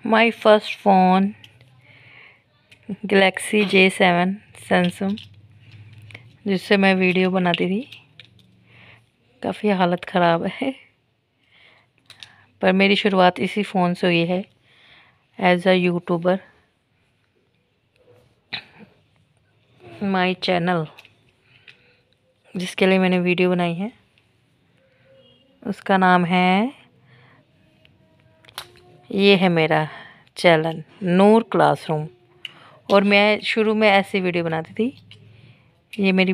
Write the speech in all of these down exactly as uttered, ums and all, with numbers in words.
माई first phone Galaxy J seven Samsung, जिससे मैं video बनाती थी। काफ़ी हालत ख़राब है, पर मेरी शुरुआत इसी फ़ोन से हुई है as a YouTuber. My channel जिसके लिए मैंने वीडियो बनाई है उसका नाम है, ये है मेरा चैनल नूर क्लासरूम। और मैं शुरू में ऐसी वीडियो बनाती थी। ये मेरी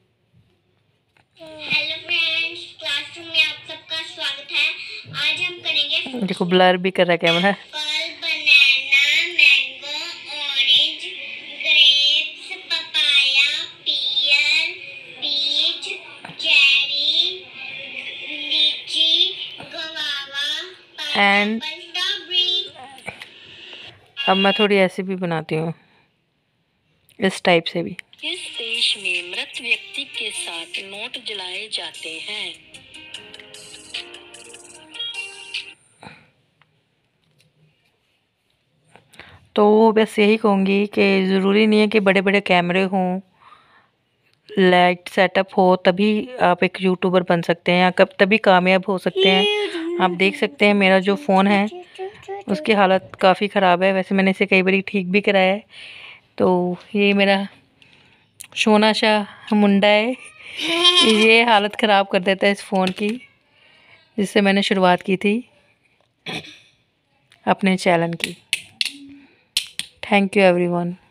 हेलो फ्रेंड्स, क्लासरूम में आप सबका स्वागत है। आज हम करेंगे, देखो ब्लर भी कर रहा है camera. Apple, banana, mango, orange, grapes, papaya, pear, peach, cherry, lychee, guava, and pineapple, strawberry. अब मैं थोड़ी ऐसी भी बनाती हूँ, इस टाइप से भी। इस देश में मृत व्यक्ति के साथ नोट जलाए जाते हैं। तो बस यही कहूँगी कि ज़रूरी नहीं है कि बड़े बड़े कैमरे हों, लाइट सेटअप हो तभी आप एक यूट्यूबर बन सकते हैं या कब तभी कामयाब हो सकते हैं। आप देख सकते हैं मेरा जो फ़ोन है उसकी हालत काफ़ी ख़राब है। वैसे मैंने इसे कई बार ठीक भी कराया है। तो ये मेरा सोना शाह मुंडा है, ये हालत ख़राब कर देता है इस फ़ोन की, जिससे मैंने शुरुआत की थी अपने चैनल की। Thank you everyone.